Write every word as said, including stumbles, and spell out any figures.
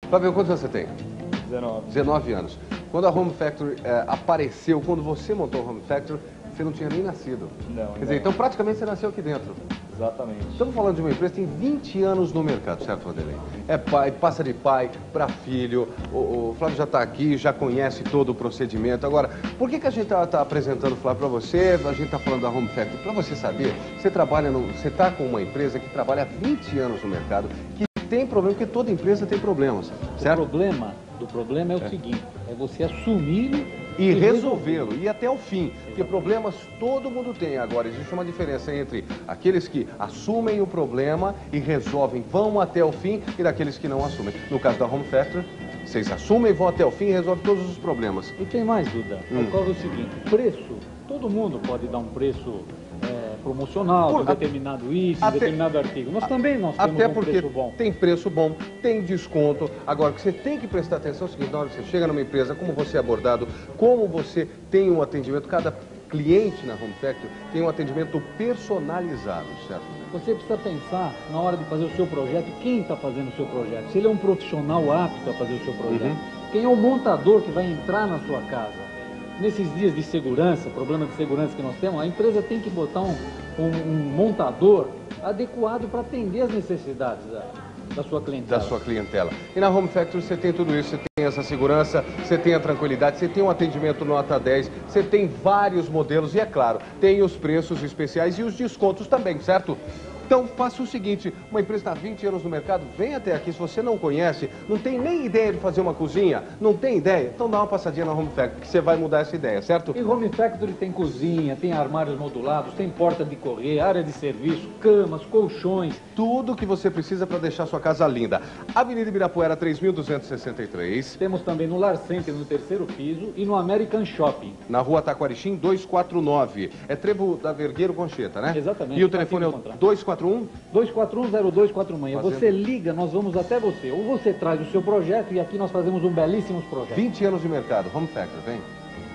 Flávio, quantos anos você tem? dezenove. dezenove anos. Quando a Home Factory é, apareceu, quando você montou a Home Factory, você não tinha nem nascido. Não, Quer dizer, então praticamente você nasceu aqui dentro. Exatamente. Estamos falando de uma empresa que tem vinte anos no mercado, certo, Vanderlei? É pai, passa de pai para filho. O, o Flávio já está aqui, já conhece todo o procedimento. Agora, por que, que a gente está tá apresentando o Flávio para você? A gente está falando da Home Factory. Para você saber, você trabalha no, você está com uma empresa que trabalha há vinte anos no mercado, que tem problema, porque toda empresa tem problemas, certo? O problema do problema é o É. seguinte, é você assumi-lo E resolvê-lo, e até o fim. Porque problemas todo mundo tem. Agora, existe uma diferença entre aqueles que assumem o problema e resolvem, vão até o fim, e daqueles que não assumem. No caso da Home Factory, vocês assumem, vão até o fim e resolvem todos os problemas. E tem mais, Duda. Hum. Ocorre o seguinte, preço, todo mundo pode dar um preço é, promocional Por- de determinado item, até- determinado artigo. Nós também nós temos Até um porque preço bom. tem preço bom, tem desconto. Agora, o que você tem que prestar atenção é o seguinte, na hora que você chega numa empresa, como você é abordado, como você tem um atendimento, cada cliente na Home Factory tem um atendimento personalizado, certo? Você precisa pensar, na hora de fazer o seu projeto, quem está fazendo o seu projeto. Se ele é um profissional apto a fazer o seu projeto. Uhum. Quem é o montador que vai entrar na sua casa. Nesses dias de segurança, problema de segurança que nós temos, a empresa tem que botar um, um, um montador adequado para atender as necessidades da, da sua clientela. Da sua clientela. E na Home Factory você tem tudo isso, você tem essa segurança, você tem a tranquilidade, você tem um atendimento nota dez, você tem vários modelos e, é claro, tem os preços especiais e os descontos também, certo? Então faça o seguinte, uma empresa está há vinte anos no mercado, vem até aqui, se você não conhece, não tem nem ideia de fazer uma cozinha, não tem ideia, então dá uma passadinha na Home Factory, que você vai mudar essa ideia, certo? E Home Factory tem cozinha, tem armários modulados, tem porta de correr, área de serviço, camas, colchões. Tudo que você precisa para deixar sua casa linda. Avenida Ibirapuera, três mil duzentos e sessenta e três. Temos também no Lar Center, no terceiro piso, e no American Shopping. Na rua Taquarixim, duzentos e quarenta e nove. É Trevo da Vergueiro Concheta, né? Exatamente. E o telefone é o Fácil de encontrar. dois quatro um? dois quatro um zero dois quatro seis. Fazendo. Você liga, nós vamos até você. Ou você traz o seu projeto e aqui nós fazemos um belíssimo projeto. vinte anos de mercado. Home Factory, vem.